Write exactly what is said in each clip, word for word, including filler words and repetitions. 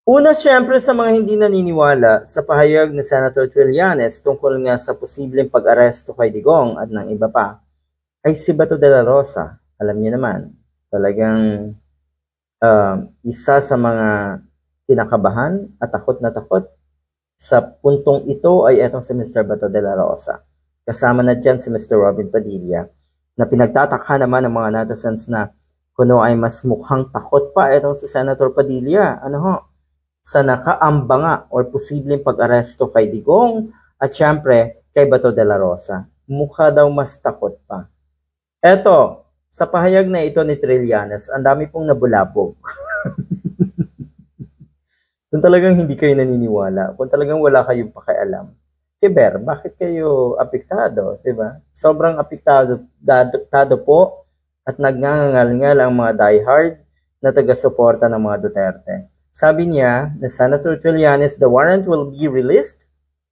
Una, siyempre sa mga hindi naniniwala sa pahayag ni Senator Trillanes tungkol nga sa posibleng pag-aresto kay Digong at ng iba pa, ay si Bato de la Rosa. Alam niyo naman, talagang uh, isa sa mga kinakabahan at takot na takot sa puntong ito ay etong si Mister Bato de la Rosa. Kasama na dyan si Mister Robin Padilla, na pinagtataka naman ng mga netizens na kuno ay mas mukhang takot pa etong si Senator Padilla. Ano ho? Sa nakaambanga or posibleng pag-aresto kay Digong at syempre kay Bato de la Rosa. Mukha daw mas takot pa. Eto, sa pahayag na ito ni Trillanes, ang dami pong nabulabog. Kung talagang hindi kayo naniniwala, kung talagang wala kayong pakialam, Kiber, bakit kayo apektado, diba? Sobrang apektado dado po at nagngangalingal ang mga diehard na taga-suporta ng mga Duterte. Sabi niya na Senator Trillanes, the warrant will be released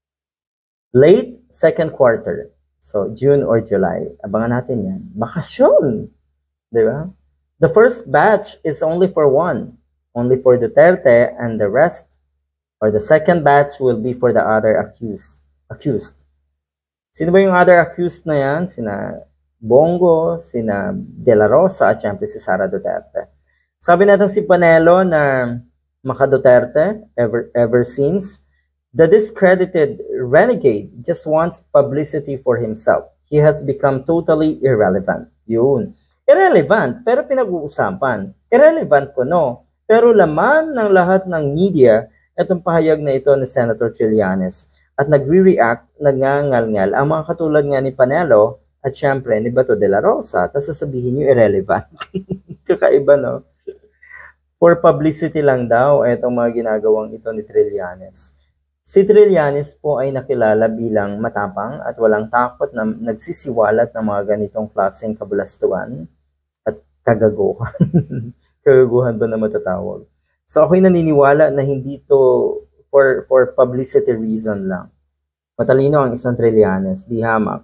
late second quarter. So, June or July. Abangan natin yan. Bakasyon! Diba? The first batch is only for one. Only for Duterte, and the rest, or the second batch, will be for the other accused. accused. Sino ba yung other accused na yan? Sina Bongo, sina De La Rosa, at syempre si Sara Duterte. Sabi natin si Panelo na Maka Duterte, ever, ever since, the discredited renegade just wants publicity for himself. He has become totally irrelevant. Yun. Irrelevant, pero pinag-uusapan. Irrelevant ko, no? Pero laman ng lahat ng media, itong pahayag na ito ni Senator Trillanes. At nagre-react, nagngangal-ngal ang mga katulad nga ni Panelo at syempre ni Bato de la Rosa. Tapos sasabihin nyo irrelevant. Kakaiba, no? For publicity lang daw itong mga ginagawang ito ni Trillanes. Si Trillanes po ay nakilala bilang matapang at walang takot na nagsisiwalat ng mga ganitong klaseng kabulastuan at kagaguhan. Kagaguhan ba na matatawag? So ako'y naniniwala na hindi to for, for publicity reason lang. Matalino ang isang Trillanes, di hamak.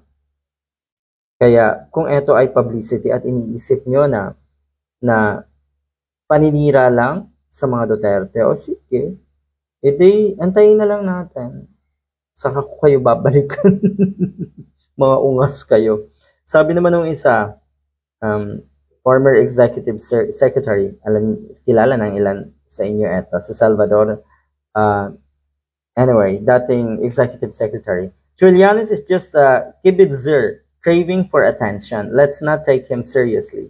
Kaya kung ito ay publicity at iniisip nyo na na paninira lang sa mga Duterte, o sige, edi antayin na lang natin. Saka ko kayo babalikan. Mga ungas kayo. Sabi naman ng isa, um, former executive secretary, alam, kilala ng ilan sa inyo ito, si Salvador, uh, anyway, dating executive secretary, Trillanes is just a kibitzer craving for attention. Let's not take him seriously.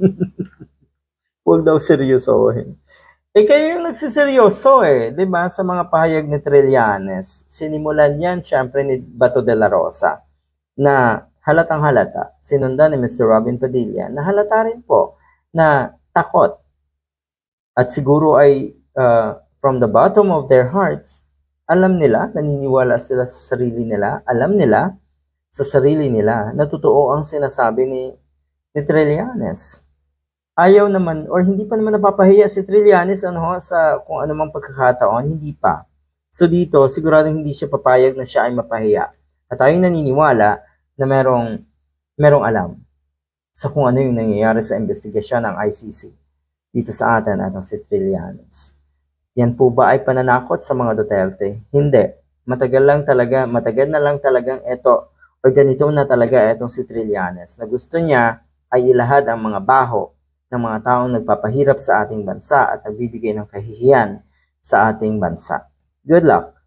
Huwag daw seryosohin. Eh kayo yung nagsiseryoso eh, di ba? Sa mga pahayag ni Trillanes, sinimulan yan syempre ni Bato de la Rosa na halatang halata, sinundan ni Mister Robin Padilla na halata rin po na takot. At siguro ay uh, from the bottom of their hearts, alam nila, naniniwala sila sa sarili nila, alam nila sa sarili nila na totoo ang sinasabi ni, ni Trillanes. Ayaw naman, or hindi pa naman napapahiya si Trillanes ano, sa kung anumang pagkakataon, hindi pa. So dito, siguradong hindi siya papayag na siya ay mapahiya. At tayong naniniwala na merong, merong alam sa kung ano yung nangyayari sa investigasyon ng I C C dito sa atin atong si Trillanes. Yan po ba ay pananakot sa mga Duterte? Hindi. Matagal lang talaga, matagal na lang talagang ito, o ganito na talaga itong si Trillanes, na gusto niya ay ilahad ang mga baho ng mga taong nagpapahirap sa ating bansa at nagbibigay ng kahihiyan sa ating bansa. Good luck!